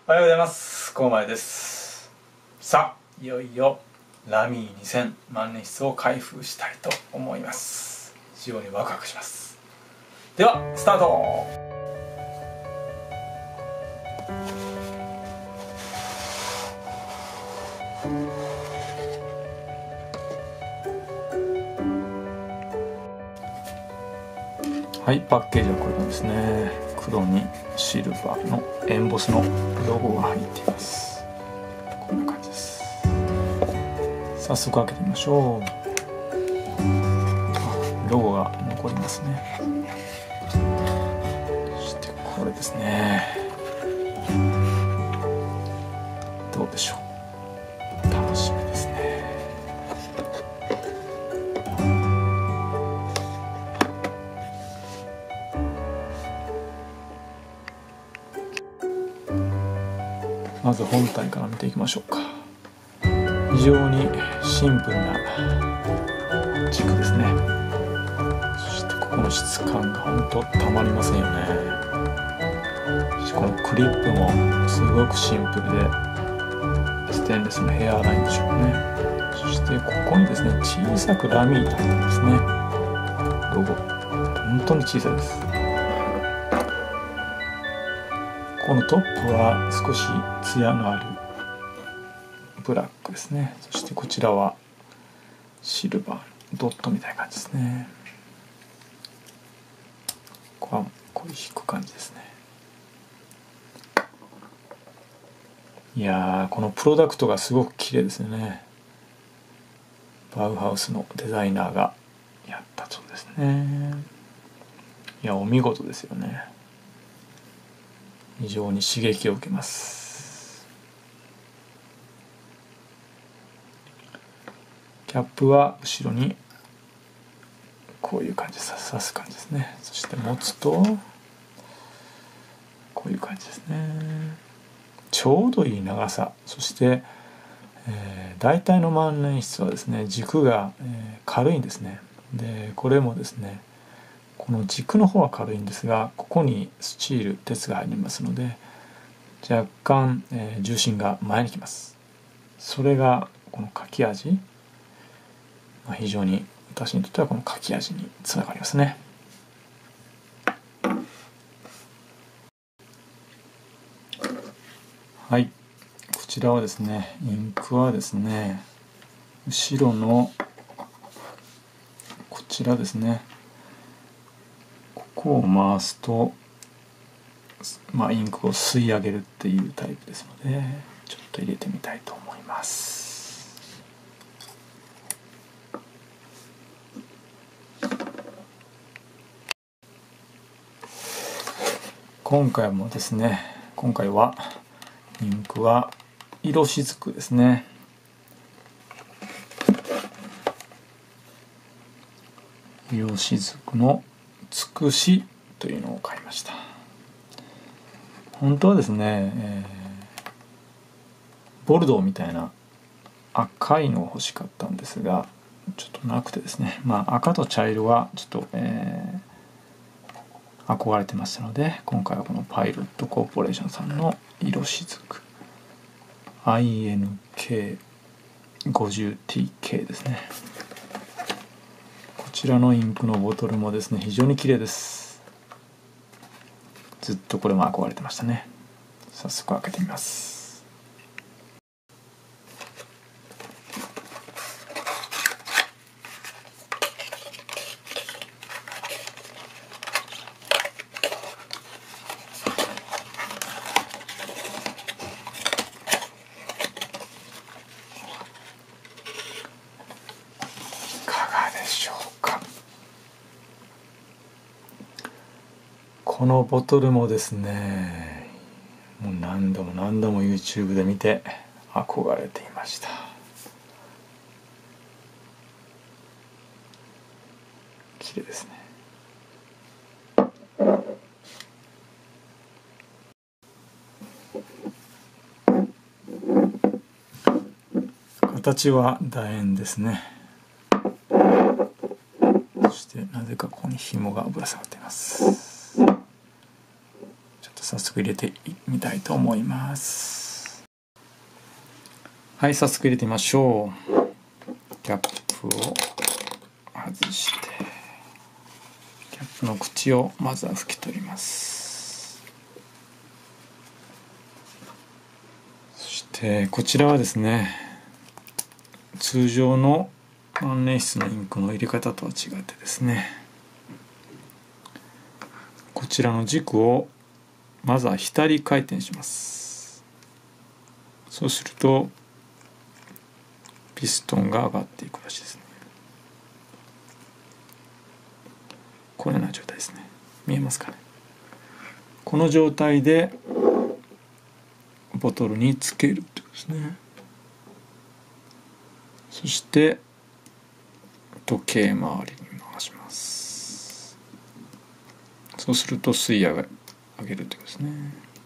おはようございます。コウマイです。さあ、いよいよラミー2000万年筆を開封したいと思います。非常にワクワクします。ではスタート。はい、パッケージはこれなんですね。黒にシルバーのエンボスのロゴが入っています。こんな感じです。早速開けてみましょう。ロゴが残りますね。そしてこれですね。どうでしょう。楽しみですね。まず本体から見ていきましょうか。非常にシンプルな軸ですね。そしてここの質感が本当たまりませんよね。このクリップもすごくシンプルでステンレスのヘアラインでしょうね。そしてここにですね、小さくラミーと入ってますね。ロゴ本当に小さいです。このトップは少しツヤのあるブラックですね。そしてこちらはシルバードットみたいな感じですね。ここはこういう引く感じですね。いやー、このプロダクトがすごく綺麗ですよね。バウハウスのデザイナーがやったそうですね。いや、お見事ですよね。非常に刺激を受けます。キャップは後ろにこういう感じで刺す感じですね。そして持つとこういう感じですね。ちょうどいい長さ。そして、大体の万年筆はですね、軸が、軽いんですね。でこれもですね、この軸の方は軽いんですが、ここにスチール鉄が入りますので若干、重心が前にきます。それがこの書き味、非常に私にとってはこの書き味につながりますね。はい、こちらはですね、インクはですね、後ろのこちらですね、ここを回すと、インクを吸い上げるっていうタイプですので、ちょっと入れてみたいと思います。今回はインクは色しずくですね。色しずくのつくしというのを買いました。本当はですね、ボルドーみたいな赤いのを欲しかったんですがちょっとなくてですね、赤と茶色はちょっと、憧れてましたので、今回はこのパイロットコーポレーションさんの色しずく INK50TK ですね。こちらのインクのボトルもですね、非常に綺麗です。ずっとこれも憧れてましたね。早速開けてみます。いかがでしょうか。このボトルもですね、もう何度も YouTube で見て憧れていました。綺麗ですね。形は楕円ですね。そしてなぜかここに紐がぶら下がっています。ちょっと早速入れてみたいと思います。はい、早速入れてみましょう。キャップを外してキャップの口をまずは拭き取ります。そしてこちらはですね、通常の万年筆のインクの入れ方とは違ってですね、こちらの軸をまずは左回転します。そうするとピストンが上がっていくらしいですね。このような状態ですね。見えますかね。この状態でボトルにつけるということですね。そして時計回りに回します。そうすると吸い上げるということですね。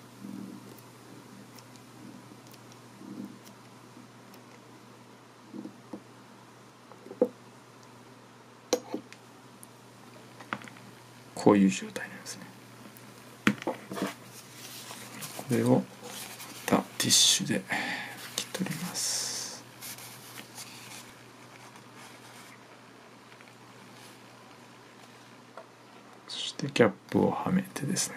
こういう状態なんですね。これをティッシュで拭き取ります。そしてキャップをはめてですね、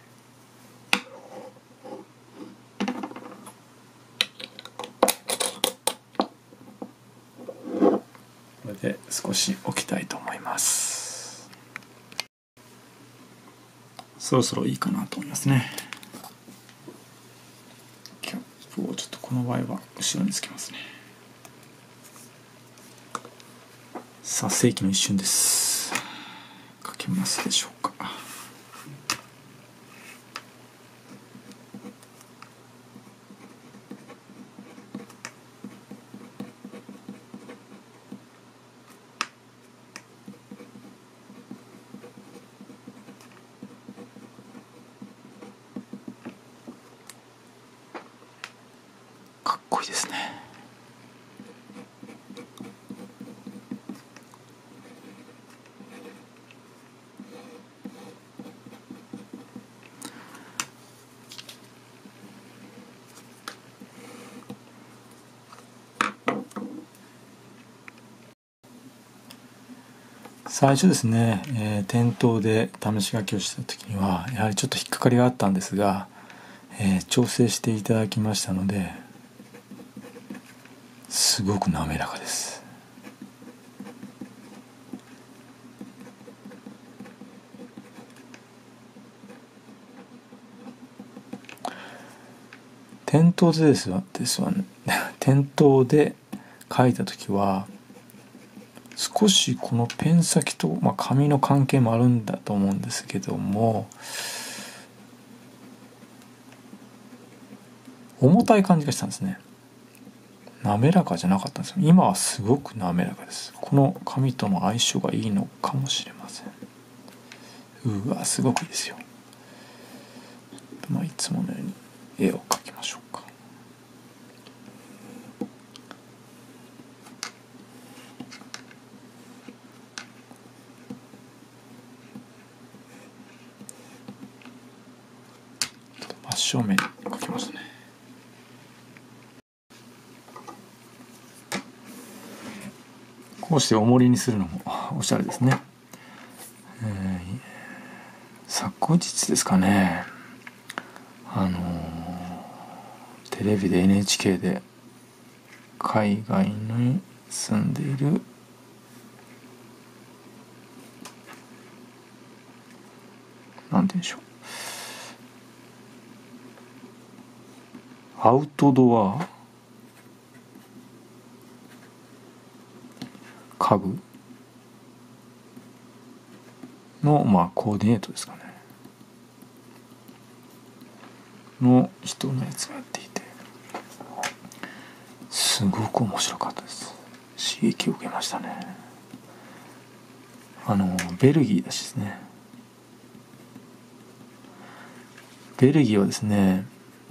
これで少し置きたいと思います。そろそろいいかなと思いますね。キャップをちょっとこの場合は後ろにつけますね。さあ、世紀の一瞬です。書けますでしょうか。かっこいいですね。最初ですね、店頭で試し書きをした時にはやはりちょっと引っかかりがあったんですが、調整していただきましたのですごく滑らかです。店頭でですわね店頭で書いた時は少しこのペン先と、紙の関係もあるんだと思うんですけども、重たい感じがしたんですね。滑らかじゃなかったんですよ。今はすごく滑らかです。この紙との相性がいいのかもしれません。うわ、すごくいいですよ。いつものように絵を描きましょうか。真正面に描きますね。こうして重りにするのもおしゃれですね。昨日ですかね、テレビで NHK で海外に住んでいるなんて言うんでしょう、アウトドア家具のコーディネートですかねの人のやつがやっていて、すごく面白かったです。刺激を受けましたね。ベルギーだしですね。ベルギーはですね、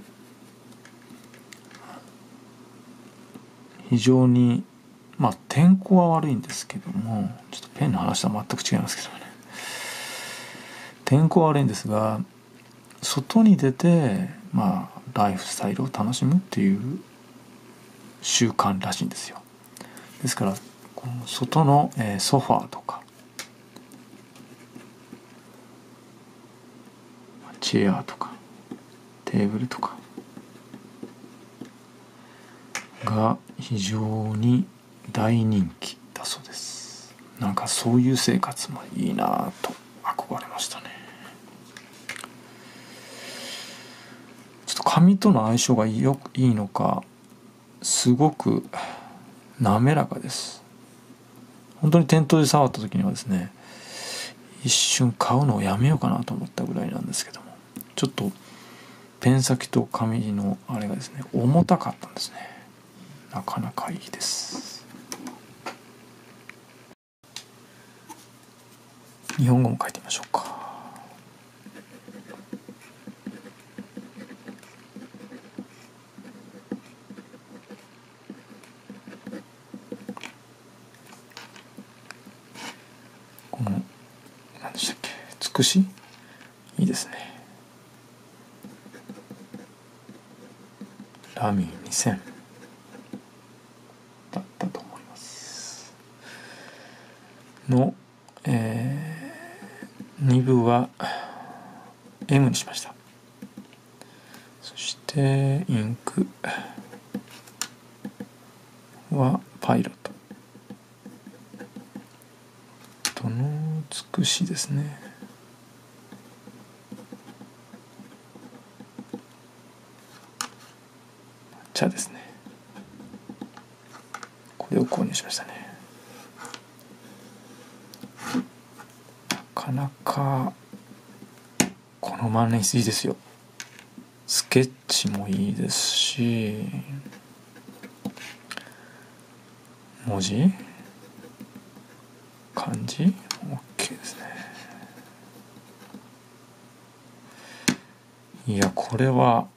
非常に天候は悪いんですけども、ちょっとペンの話とは全く違いますけどね、天候は悪いんですが、 外に出てライフスタイルを楽しむっていう習慣らしいんですよ。ですからこの外の、ソファーとかチェアとかテーブルとかが非常に大人気だそうです。なんかそういう生活もいいなと憧れましたね。ちょっと紙との相性がいいのかすごく滑らかです。本当に店頭で触った時にはですね、一瞬買うのをやめようかなと思ったぐらいなんですけども、ちょっとペン先と紙のあれがですね重たかったんですね。なかなかいいです。日本語も書いてみましょうか。この何でしたっけ、つくしいいですね。ラミー2000だったと思いますの、2部は M にしました。そしてインクはパイロットとのつくしですね。茶ですね。これを購入しましたね。なかなかこの万年筆いいですよ。スケッチもいいですし、文字漢字 OK ですね。いやこれは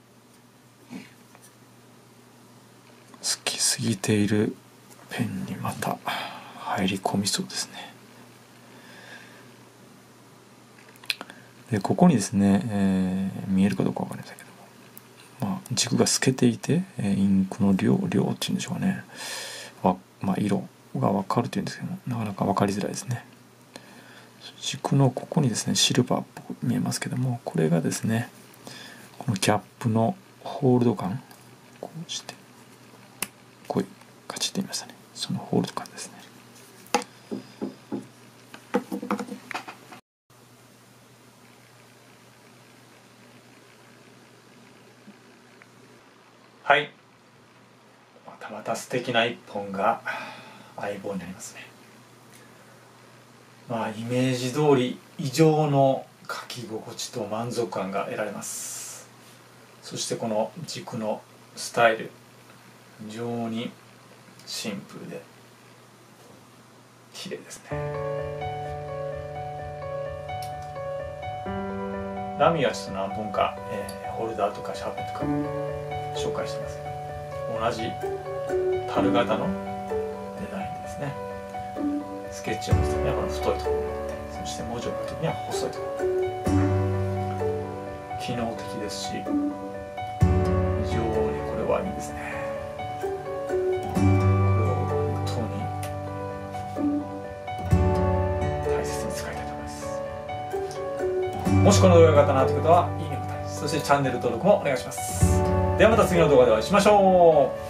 好きすぎているペンにまた入り込みそうですね。でここにですね、見えるかどうかわかりませんけども、軸が透けていて、インクの量っていうんでしょうかね、色が分かるというんですけども、なかなか分かりづらいですね。軸のここにですねシルバーっぽく見えますけども、これがですねこのキャップのホールド感、こうしてこういうカチッて言いましたね。そのホールド感ですね。はい、また素敵な一本が相棒になりますね。イメージ通り以上の書き心地と満足感が得られます。そしてこの軸のスタイル、非常にシンプルで綺麗ですね。ラミはちょっと何本か、ホルダーとかシャーペンとか紹介してますけど、同じ樽型のデザインですね。スケッチを打つ時にはこの太いところがあって、そして文字を書く時には細いところ、機能的ですし非常にこれはいいですね。これを本当に大切に使いたいと思います。もしこの動画が良かったなという方はいいねボタン、そしてチャンネル登録もお願いします。ではまた次の動画でお会いしましょう。